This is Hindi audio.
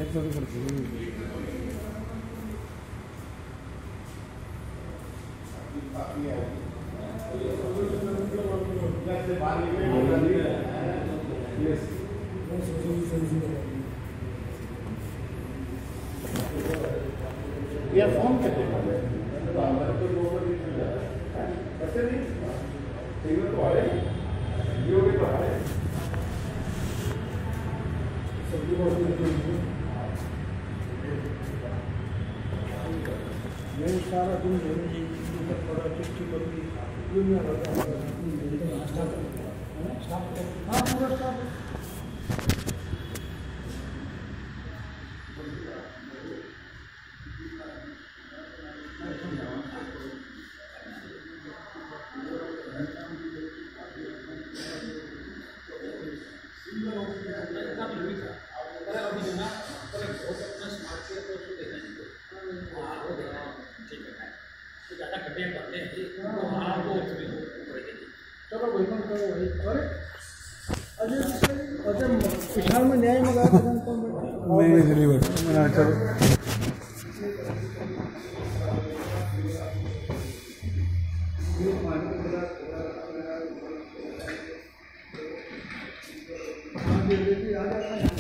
या फोन करते हैं तो आ रहे तो आ रहे मैं सारा दिन थोड़ा चिट्ठी करूँगी हाँ पूरा स्टाफ चलो वही पिछाड़ में न्याय मिला नहीं चली बात चलो आ जाता है